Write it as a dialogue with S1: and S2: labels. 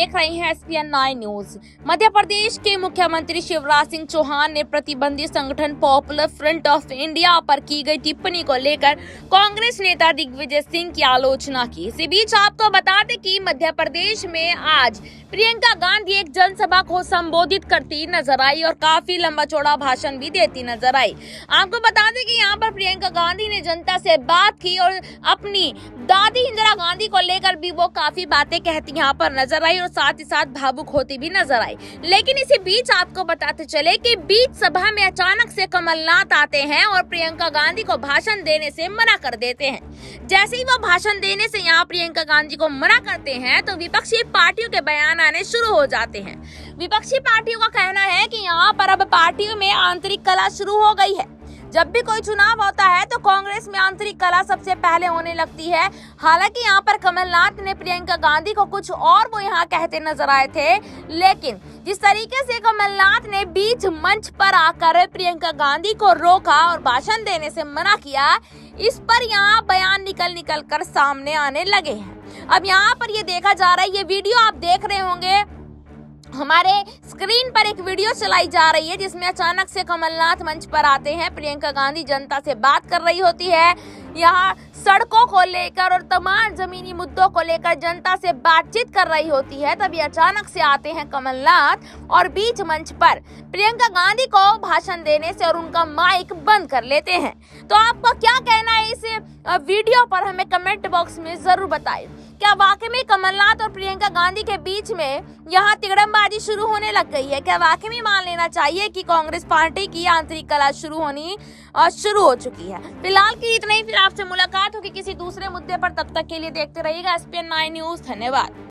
S1: देख रहे हैं SPN 9 न्यूज। मध्य प्रदेश के मुख्यमंत्री शिवराज सिंह चौहान ने प्रतिबंधित संगठन पॉपुलर फ्रंट ऑफ इंडिया पर की गई टिप्पणी को लेकर कांग्रेस नेता दिग्विजय सिंह की आलोचना की। इसी बीच आपको बता दें कि मध्य प्रदेश में आज प्रियंका गांधी एक जनसभा को संबोधित करती नजर आई और काफी लंबा चौड़ा भाषण भी देती नजर आई। आपको बता दें कि यहाँ पर प्रियंका गांधी ने जनता से बात की और अपनी दादी इंदिरा गांधी को लेकर भी वो काफी बातें कहती यहाँ पर नजर आई और साथ ही साथ भावुक होती भी नजर आई। लेकिन इसी बीच आपको बताते चले कि बीच सभा में अचानक से कमलनाथ आते हैं और प्रियंका गांधी को भाषण देने से मना कर देते हैं। जैसे ही वो भाषण देने से यहाँ प्रियंका गांधी को मना करते हैं तो विपक्षी पार्टियों के बयान आने शुरू हो जाते हैं। विपक्षी पार्टियों का कहना है कि यहाँ पर अब पार्टियों में आंतरिक कलह शुरू हो गई है। जब भी कोई चुनाव होता है तो कांग्रेस में आंतरिक कलह सबसे पहले होने लगती है। हालांकि यहाँ पर कमलनाथ ने प्रियंका गांधी को कुछ और वो यहाँ कहते नजर आए थे, लेकिन जिस तरीके से कमलनाथ ने बीच मंच पर आकर प्रियंका गांधी को रोका और भाषण देने से मना किया, इस पर यहाँ बयान निकल कर सामने आने लगे हैं। अब यहाँ पर ये देखा जा रहा है, ये वीडियो आप देख रहे होंगे, हमारे स्क्रीन पर एक वीडियो चलाई जा रही है जिसमें अचानक से कमलनाथ मंच पर आते हैं। प्रियंका गांधी जनता से बात कर रही होती है, यहाँ सड़कों को लेकर और तमाम जमीनी मुद्दों को लेकर जनता से बातचीत कर रही होती है। तभी अचानक से आते हैं कमलनाथ और बीच मंच पर प्रियंका गांधी को भाषण देने से और उनका माइक बंद कर लेते हैं। तो आपको क्या कहना है इस वीडियो पर, हमें कमेंट बॉक्स में जरूर बताएं। क्या वाकई में कमलनाथ और प्रियंका गांधी के बीच में यहाँ तिगड़मबाजी शुरू होने लग गई है? क्या वाकई में मान लेना चाहिए कि कांग्रेस पार्टी की आंतरिक कलह शुरू हो चुकी है? फिलहाल की इतना ही, फिर आपसे मुलाकात होगी किसी दूसरे मुद्दे पर। तब तक के लिए देखते रहिएगा SPN 9 न्यूज। धन्यवाद।